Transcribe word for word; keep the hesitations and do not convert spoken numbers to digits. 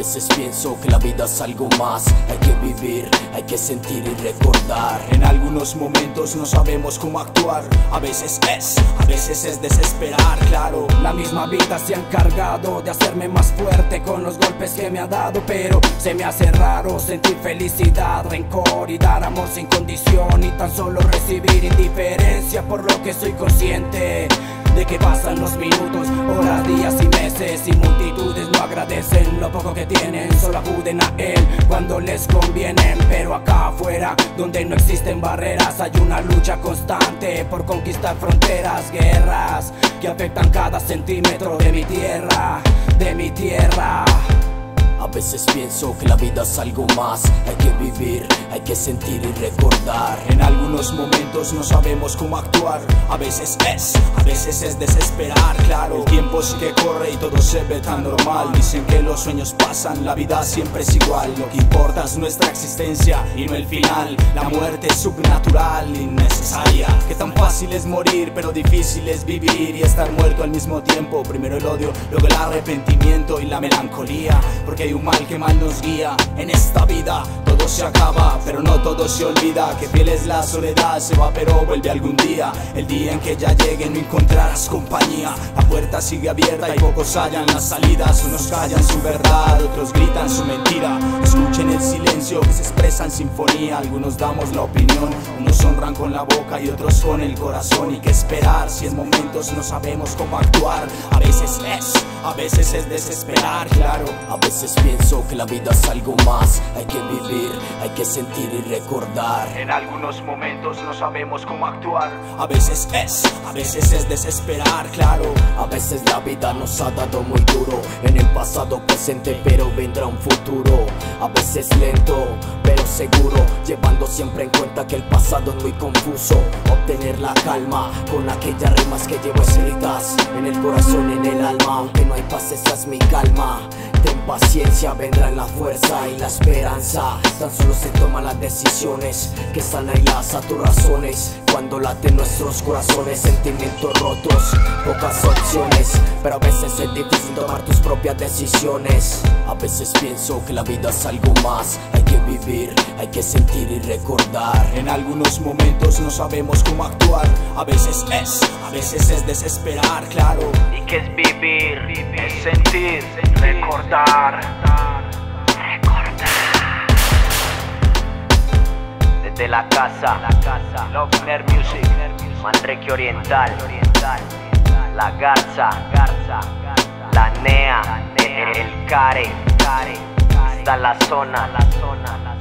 veces pienso que la vida es algo más. Hay que vivir, hay que sentir y recordar. En algunos momentos no sabemos cómo actuar. A veces es, a veces es desesperar, claro. La misma vida se ha encargado de hacerme más fuerte con los golpes que me ha dado, pero se me hace raro sentir felicidad, rencor y dar amor sin condición, y tan solo recibir indiferencia, por lo que soy consciente de que pasan los minutos, horas, días y meses, y multitudes no agradecen lo poco que tienen, solo acuden a él cuando les conviene. Pero acá afuera, donde no existen barreras, hay una lucha constante por conquistar fronteras, guerras que afectan cada centímetro de mi tierra, de mi tierra. A veces pienso que la vida es algo más. Hay que vivir, hay que sentir y recordar. En algunos momentos no sabemos cómo actuar. A veces es, a veces es desesperar, claro. El tiempo sí que corre y todo se ve tan normal. Dicen que los sueños pasan, la vida siempre es igual. Lo que importa es nuestra existencia y no el final. La muerte es subnatural, innecesaria. Que tan fácil es morir, pero difícil es vivir y estar muerto al mismo tiempo. Primero el odio, luego el arrepentimiento y la melancolía, porque hay un mal que mal nos guía. En esta vida todo se acaba, pero no todo se olvida. Que fiel es la soledad, se va pero vuelve algún día. El día en que ya llegue no encontrarás compañía. La puerta sigue abierta y pocos hallan las salidas. Unos callan su verdad, otros gritan su mentira. Escuchen el silencio que se expresa en sinfonía. Algunos damos la opinión, unos honran con la boca y otros con el corazón. Y qué esperar si en momentos no sabemos cómo actuar. A veces es, a veces es desesperar, claro. A veces pienso que la vida es algo más. Hay que vivir, hay que sentir y recordar. En algunos momentos no sabemos cómo actuar. A veces es, a veces es desesperar, claro. A veces la vida nos ha dado muy duro, en el pasado presente pero vendrá un futuro. A veces lento pero seguro, llevando siempre en cuenta que el pasado es muy confuso. Obtener la calma con aquellas rimas que llevo escritas en el corazón, en el alma. Aunque no hay paz, esa es mi calma. Ten paciencia, vendrán la fuerza y la esperanza. Tan solo se toman las decisiones que están aisladas a tus razones. Cuando laten nuestros corazones, sentimientos rotos, pocas opciones, pero a veces es difícil tomar tus propias decisiones. A veces pienso que la vida es algo más. Hay que vivir, hay que sentir y recordar. En algunos momentos no sabemos cómo actuar. A veces es, a veces es desesperar, claro. ¿Y qué es vivir? Es sentir, recordar, recordar. Desde la casa, Lovner Music, Manrique Oriental, La Garza, La Nea, El Care, está la zona.